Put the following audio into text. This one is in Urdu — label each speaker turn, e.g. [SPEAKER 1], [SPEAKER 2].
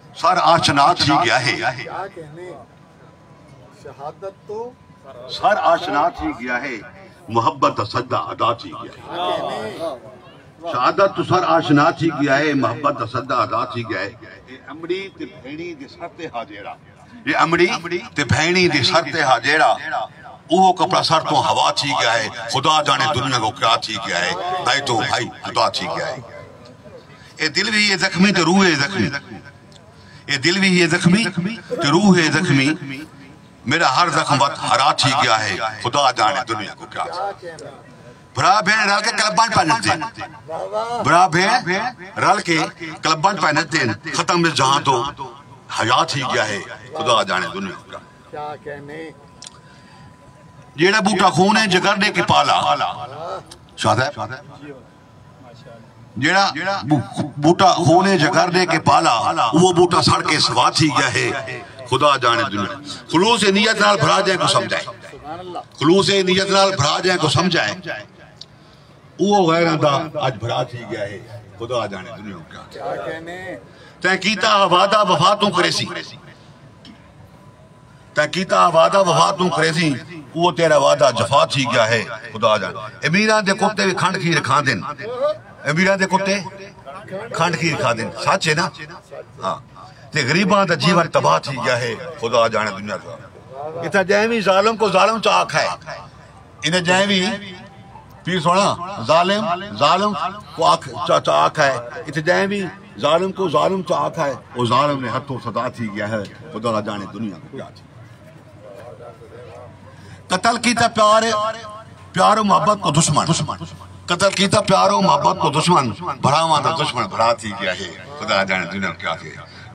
[SPEAKER 1] سر آشنا تھی گیا ہے
[SPEAKER 2] شہادت تو
[SPEAKER 1] سر آشنا تھی گیا ہے محبت سجدہ ادا تھی گیا ہے شہادت تو سر آشنا تھی گیا ہے محبت سجدہ ادا تھی گیا ہے یہ امڑی تے بھینی دے سر تے ہاجیڑا یہ امڑی تے بھینی دے سر تے ہاجیڑا وہ کپڑا سر تو ہوا تھی گیا ہے خدا جانے دنیا کو کیا تھی گیا ہے بھائی تو بھائی خدا تھی گیا ہے اے دل بھی یہ زخمی تے روح ہے زخمی اے دل بھی یہ زخمی تے روح ہے زخمی میرا ہر زخم وقت ہرا تھی گیا ہے خدا جانے دنیا کو کیا تھی برا بھین رل کے کلبان پہنت دین برا بھین رل کے کلبان پہنت دین ختم اس جہاں تو حیات ہی گیا ہے خدا جانے دنیا کو
[SPEAKER 2] کیا کہنے
[SPEAKER 1] جیڑا بوٹا خون ہے جگرنے کے پالا شاہد ہے جیڑا بوٹا خون ہے جگرنے کے پالا وہ بوٹا سڑ کے سوات ہی گیا ہے خدا جانے دنیا خلوص نیت نال بھرا جائیں کو سمجھائیں خلوص نیت نال بھرا جائیں کو سمجھائیں وہ غیران دا آج بھرا تھی گیا ہے خدا جانے دنیا کیا
[SPEAKER 2] کہنے
[SPEAKER 1] تحقیقہ وعدہ وفاتوں کرے سی تحقیقہ وعدہ وفاتوں کرے سی وہ تیرا وعدہ جفا تھی گیا ہے خدا جانے امیران دے کتے بھی کھانڈ کھیر کھان دیں امیران دے کتے کھانڈ کھیر کھان دیں سچ ہے نا ہاں تے غریبان دا جیون تباہ تھی گیا ہے خدا جانے دنیا کا اتنا جائمی ظالم کو ظالم چاک ہے انہیں جائمی پیر سونا ظالم کو چاک ہے اتنا جائمی ظالم کو ظالم چاک ہے وہ ظالم نے حد و صدا تھی گیا ہے خدا جانے دنیا کو کیا تھی قتل کیتا پیار و محبت کو دشمن قتل کیتا پیار و محبت کو دشمن بھراواں دا دشمن بھرا تھی گیا ہے خدا جانے دنیا کو کیا تھی